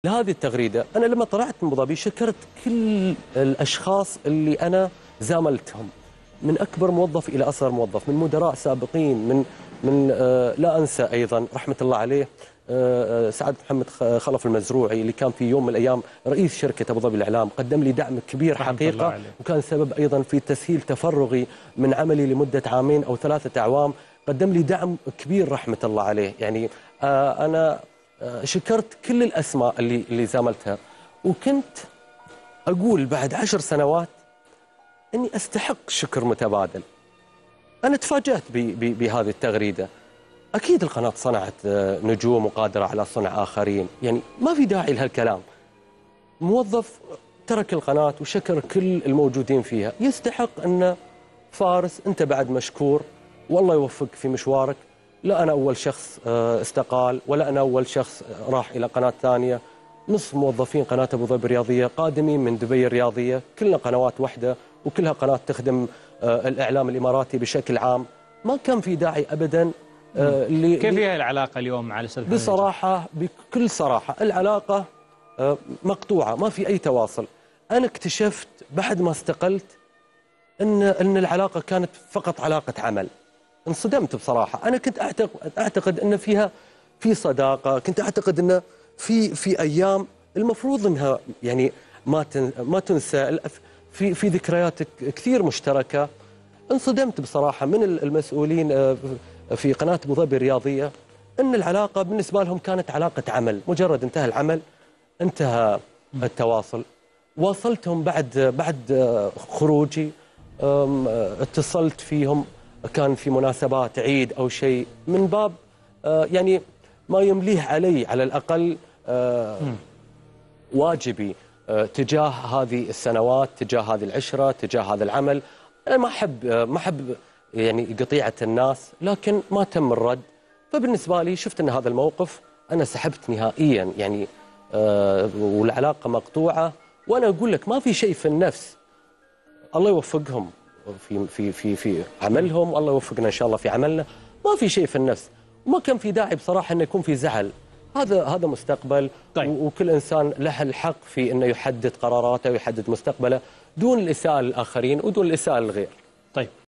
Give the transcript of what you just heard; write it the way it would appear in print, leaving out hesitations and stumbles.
لهذه التغريدة. أنا لما طلعت من أبو ظبي شكرت كل الأشخاص اللي أنا زاملتهم، من أكبر موظف إلى أصغر موظف، من مدراء سابقين، من لا أنسى أيضا رحمة الله عليه سعد محمد خلف المزروعي، اللي كان في يوم من الأيام رئيس شركة أبو ظبي الإعلام، قدم لي دعم كبير حقيقة، وكان سبب أيضا في تسهيل تفرغي من عملي لمدة عامين أو 3 أعوام، قدم لي دعم كبير رحمة الله عليه. يعني أنا شكرت كل الأسماء اللي زاملتها، وكنت أقول بعد 10 سنوات أني أستحق شكر متبادل. أنا تفاجأت بهذه التغريدة. أكيد القناة صنعت نجوم وقادرة على صنع آخرين، يعني ما في داعي لهالكلام. موظف ترك القناة وشكر كل الموجودين فيها، يستحق أن فارس أنت بعد مشكور والله يوفقك في مشوارك. لا أنا أول شخص استقال، ولا أنا أول شخص راح إلى قناة ثانية. نصف موظفين قناة أبو ظبي الرياضية قادمين من دبي الرياضية، كلنا قنوات واحدة وكلها قناة تخدم الإعلام الإماراتي بشكل عام. ما كان في داعي أبدا. كيف هي العلاقة اليوم مع الأستاذ محمد؟ بصراحة بكل صراحة العلاقة مقطوعة، ما في أي تواصل. أنا اكتشفت بعد ما استقلت أن العلاقة كانت فقط علاقة عمل. انصدمت بصراحة. أنا كنت أعتقد أن فيها في صداقة، كنت أعتقد أن في أيام المفروض أنها يعني ما تنسى، في ذكريات كثير مشتركة. انصدمت بصراحة من المسؤولين في قناة أبو ظبي الرياضية أن العلاقة بالنسبة لهم كانت علاقة عمل، مجرد انتهى العمل انتهى التواصل. واصلتهم بعد خروجي، اتصلت فيهم، كان في مناسبات عيد أو شيء، من باب يعني ما يمليه علي على الأقل واجبي تجاه هذه السنوات، تجاه هذه العشرة، تجاه هذا العمل. أنا ما أحب يعني قطيعة الناس، لكن ما تم الرد. فبالنسبة لي شفت أن هذا الموقف أنا سحبت نهائيا، يعني والعلاقة مقطوعة. وأنا أقول لك ما في شيء في النفس. الله يوفقهم في عملهم، الله يوفقنا إن شاء الله في عملنا. ما في شيء في النفس، وما كان في داعي بصراحة أن يكون في زعل. هذا مستقبل. طيب. وكل إنسان له الحق في أنه يحدد قراراته ويحدد مستقبله دون الإساءة للآخرين ودون الإساءة للغير. طيب.